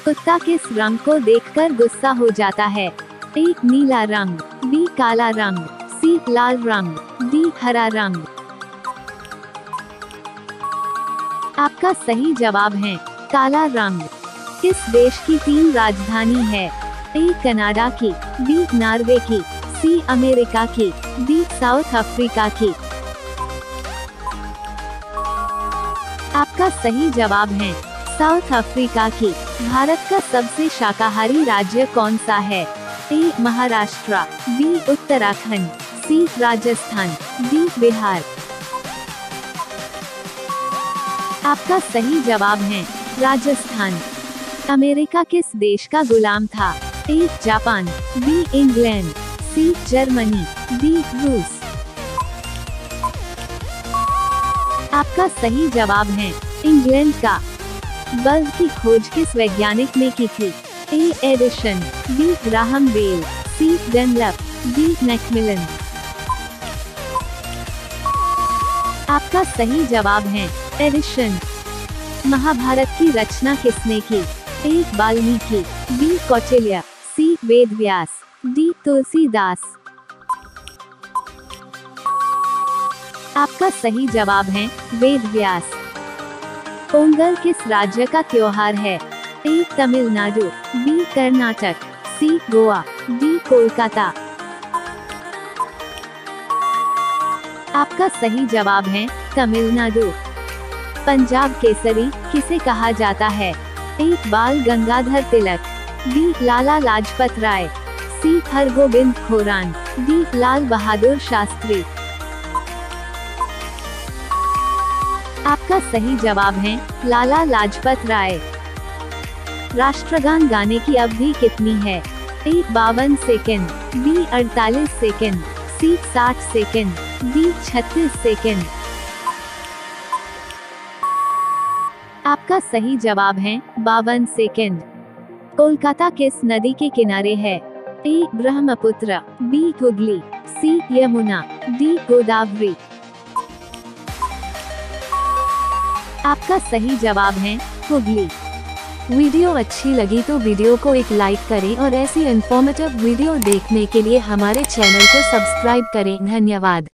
कुत्ता किस रंग को देखकर गुस्सा हो जाता है? ए नीला रंग, बी काला रंग, सी लाल रंग, डी हरा रंग। आपका सही जवाब है काला रंग। किस देश की 3 राजधानी है? ए कनाडा की, बी नॉर्वे की, सी अमेरिका की, डी साउथ अफ्रीका की। आपका सही जवाब है साउथ अफ्रीका की। भारत का सबसे शाकाहारी राज्य कौन सा है? A Maharashtra, B Uttarakhand, C Rajasthan, D Bihar. आपका सही जवाब है राजस्थान। अमेरिका किस देश का गुलाम था? A Japan, B England, C Germany, D रूस। आपका सही जवाब है इंग्लैंड का। बल्ब की खोज किस वैज्ञानिक ने की थी? A Edison, B Graham Bell, C Dunlop, D Macmillan. आपका सही जवाब है एडिशन। महाभारत की रचना किसने की? A Valmiki, B Kautilya, C Vedvyas, D Tulsidas. आपका सही जवाब है वेदव्यास। पोंगल किस राज्य का त्योहार है? A Tamil Nadu, B Karnataka, C Goa, D Kolkata. आपका सही जवाब है तमिलनाडु। पंजाब केसरी किसे कहा जाता है? A Bal Gangadhar Tilak, B Lala Lajpat Rai, C Hargobind Khorana, D Lal Bahadur Shastri. आपका सही जवाब है लाला लाजपत राय। राष्ट्रगान गाने की अवधि कितनी है? A 52 second, B 48 second, C 60 second, D 36 second. आपका सही जवाब है 52 सेकेंड। कोलकाता किस नदी के किनारे है? A Brahmaputra, B Hooghly, C Yamuna, D Godavari. आपका सही जवाब है हुगली। वीडियो अच्छी लगी तो वीडियो को एक लाइक करें और ऐसी इन्फॉर्मेटिव वीडियो देखने के लिए हमारे चैनल को सब्सक्राइब करें। धन्यवाद।